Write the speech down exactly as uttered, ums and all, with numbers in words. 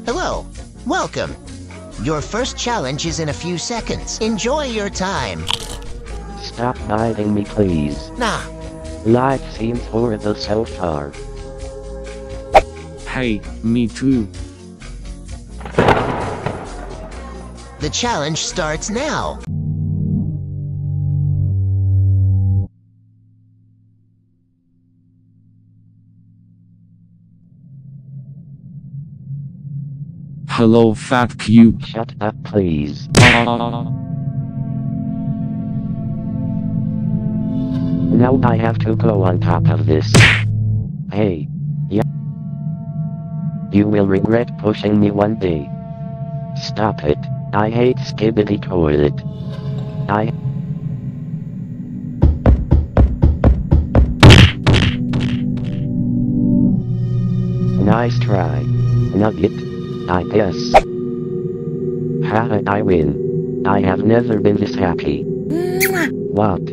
Hello. Welcome. Your first challenge is in a few seconds. Enjoy your time. Stop biting me, please. Nah. Life seems horrible so far. Hey, me too. The challenge starts now. Hello, fat cube. Shut up, please. Now I have to go on top of this. Hey. Yeah. You will regret pushing me one day. Stop it. I hate Skibidi Toilet. I... Nice try. Nugget. I guess. Haha, I win. I have never been this happy. What?